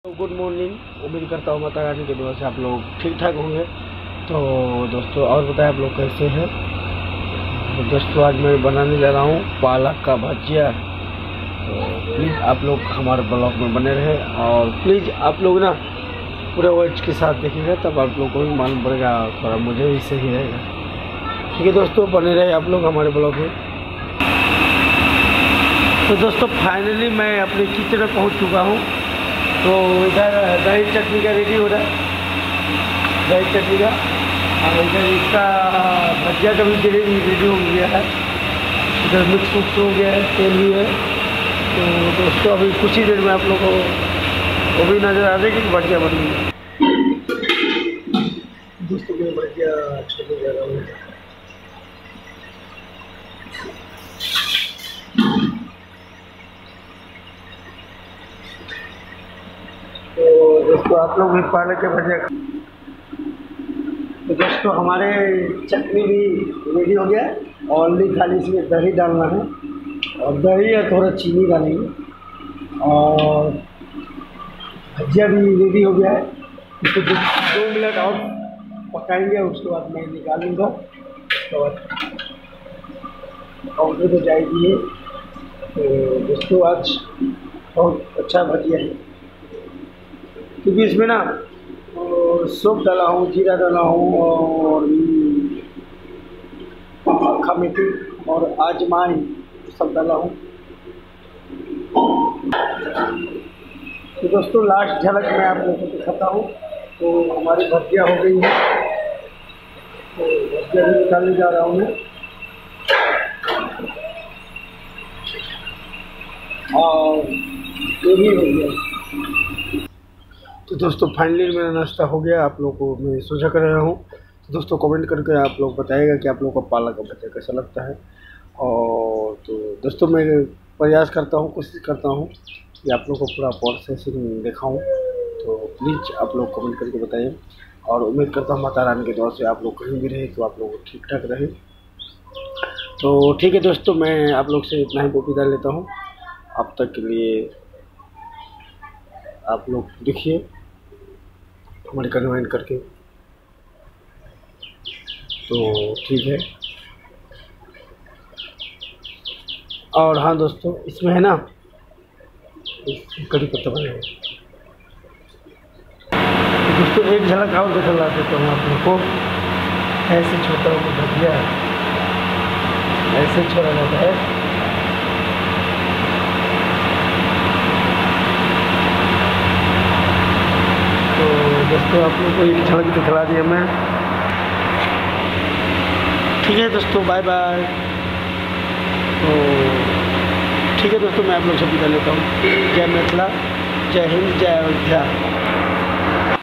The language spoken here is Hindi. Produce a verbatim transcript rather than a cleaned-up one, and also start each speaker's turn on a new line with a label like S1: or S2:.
S1: Good morning. उम्मीद करता हूँ माता रानी के दुआ से आप लोग ठीक ठाक होंगे। तो दोस्तों और बताएं आप लोग कैसे हैं। तो दोस्तों आज मैं बनाने जा रहा हूँ पालक का भजिया। तो प्लीज़ आप लोग हमारे ब्लॉग में बने रहे और प्लीज़ आप लोग ना पूरे वर्ड के साथ देखिएगा, तब आप लोग को भी मालूम पड़ेगा, थोड़ा मुझे भी सही रहेगा। ठीक है दोस्तों, बने रहे आप लोग हमारे ब्लॉग में। तो दोस्तों फाइनली मैं अपने किचन में पहुँच चुका हूँ। तो इधर दही चटनी का रेडी हो रहा है, दही चटनी का, और इधर इसका भजिया का भी रेडी रेडी हो गया है। इधर मिक्स उक्स हो गया है, तेल भी है। तो दोस्तों अभी कुछ ही देर में आप लोगों को वो भी नज़र आ रही है कि भजिया बन गई है। दोस्तों मैं भजिया छोड़ने जा रहा हूँ। तो दोस्तों आप लोग भी पालक के भजिया। तो दोस्तों हमारे चटनी भी रेडी हो गया और ओनली खाली इसमें दही डालना है, और दही या थोड़ा चीनी डालेंगे। और भजिया भी रेडी हो गया है। इसको दो, दो मिनट और पकाएंगे, उसके बाद मैं निकालूंगा। तो काउंटर पे जाएगी। तो दोस्तों आज बहुत अच्छा भजिया है, क्योंकि इसमें ना सौंफ डाला हूँ, जीरा डाला हूँ, और अक्खा मेथी और अजवाइन सब डाला हूँ। तो दोस्तों लास्ट झलक मैं आप लोगों को दिखाता हूँ। तो हमारी भजिया हो गई है, तो भजिया भी निकालने जा रहा हूँ मैं। और ये भी हो गया। तो दोस्तों फाइनली मेरा नाश्ता हो गया, आप लोगों को मैं सोचा कर रहा हूँ। तो दोस्तों कमेंट करके आप लोग बताइएगा कि आप लोग को पालक का भजिया कैसा लगता है। और तो दोस्तों मैं प्रयास करता हूँ, कोशिश करता हूँ कि आप लोग को पूरा प्रोसेसिंग दिखाऊँ। तो प्लीज़ आप लोग कमेंट करके बताइए, और उम्मीद करता हूँ माता रानी के द्वार से आप लोग कहीं भी रहे तो आप लोग ठीक ठाक रहे। तो ठीक है दोस्तों, मैं आप लोग से इतना ही विदा लेता हूँ। अब तक के लिए आप लोग देखिए हमारे कन्वेंट करके। तो ठीक है। और हाँ दोस्तों इसमें है ना कड़ी पत्ता बने हुए। तो दोस्तों एक झलक और दिखला देता हूँ आप लोग को। ऐसे छोटा हुआ भजिया ऐसे छोड़ा जाता है। दोस्तों आप लोग को एक झलक दिखला दिया मैं। ठीक है दोस्तों, बाय बाय। तो ठीक है दोस्तों, मैं आप लोग से विदा लेता हूँ। जय मिथिला, जय हिंद, जय अयोध्या।